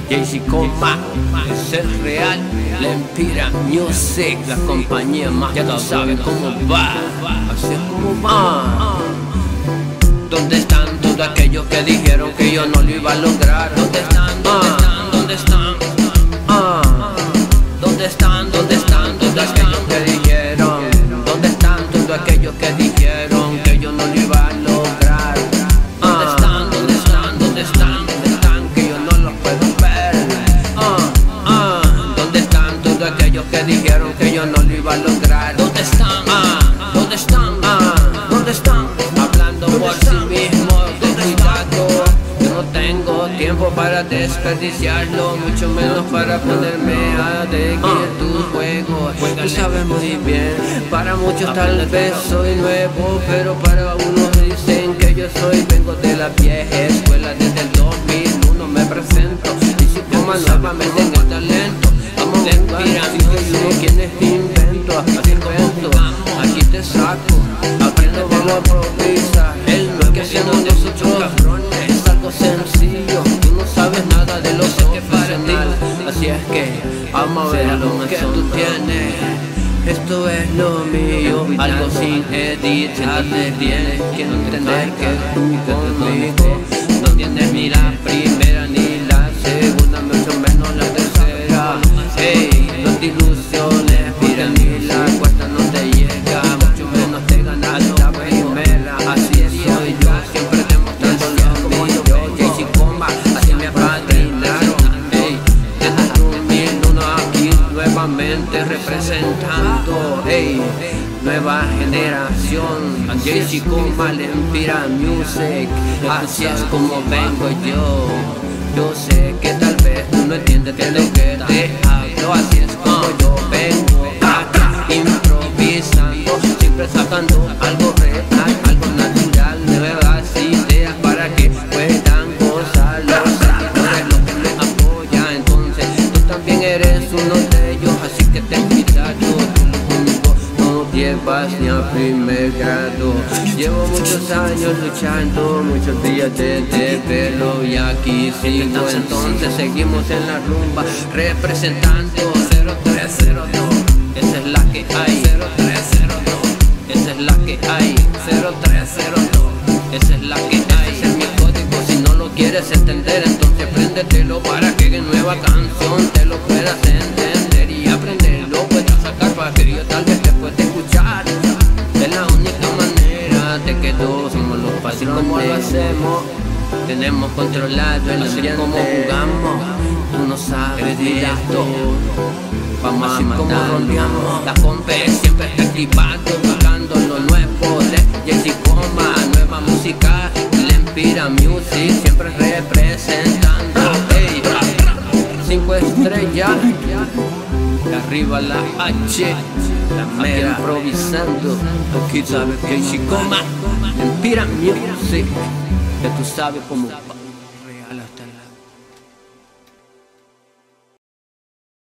Jay-Z Coma, es el real, la Empira Music, la compañía más, ya tú sabes cómo va, así es como va. ¿Dónde están todos aquellos que dijeron que yo no lo iba a lograr? ¿Dónde están? ¿Dónde están? ¿Dónde están? ¿Dónde están? ¿Dónde están? ¿Dónde están? Que dijeron, ¿dónde están todos aquellos que dijeron que yo no lo iba a lograr? ¿Dónde están? ¿Dónde están? ¿Dónde están? ¿Dónde están? Que yo no los puedo ver. ¿Dónde están todos aquellos que dijeron que yo no lo iba a lograr? ¿Dónde están? ¿Dónde están? ¿Dónde están? Hablando por sí mismo, de cuidado. Yo no tengo tiempo para desperdiciarlo, mucho menos para ponerme a seguir tu juego. Tú sabes muy bien, para muchos tal vez soy nuevo, pero para unos dicen que yo vengo de la vieja escuela. Desde el 2001 me presento y si Coma nuevamente en el talento. Vamos a jugar, así que yo quienes invento, aquí te saco, aprendo, vamos a improvisar. Lo que hacemos nosotros cabrones es algo sencillo, tú no sabes nada de lo que para ti. Así es que vamos a ver lo que tú tienes. Esto es lo mío, algo sin editar. Tienes que entender que tú conmigo no tienes ni la primera ni la segunda, mucho menos la tercera. Hey, no te ilusiones, mira, ni la cuarta no te llega, mucho menos te ganas la primera. Así soy yo, siempre demostrando lo mío. Jay-Z Coma, así me apadrinaron. Hey, desde el 2001 aquí nuevamente representando, hey, nueva generación. Jay-Z Coma, la Empira Music, así es como vengo yo. Yo sé que tal vez tú no entiendes de lo que te hablo, así es como yo vengo acá improvisando, siempre sacando algo real, algo natural, nuevas ideas para que puedan gozar los seguidores, los que me apoyan. Entonces tú también eres uno de ellos, así que ten cuidado, tú conmigo no llevas ni a primer grado. Llevo muchos años luchando, muchos días de verlo y aquí sigo. Entonces seguimos en la rumba representando 0302. Esa es la que hay, 0302. Esa es la que hay, 0302. Esa es la que hay. Ese es mi código, si no lo quieres entender, entonces préndetelo para que en nueva canción te lo puedas entender y aprenderlo puedas sacar para que yo tal vez después de escuchar. Es la única manera de que todos somos los patrones. Como lo hacemos, tenemos controlado el ambiente, como jugamos, tú no sabes de esto. Vamos así como rodeamos, la compa siempre está activando, buscando lo nuevo de Jay-Z Coma, nueva música, la Empira Music, siempre representando. Hey, 5 estrellas, de arriba la H, la mera improvisando. Aquí sabes Jay-Z Coma, Empira Music, que tú sabes cómo va.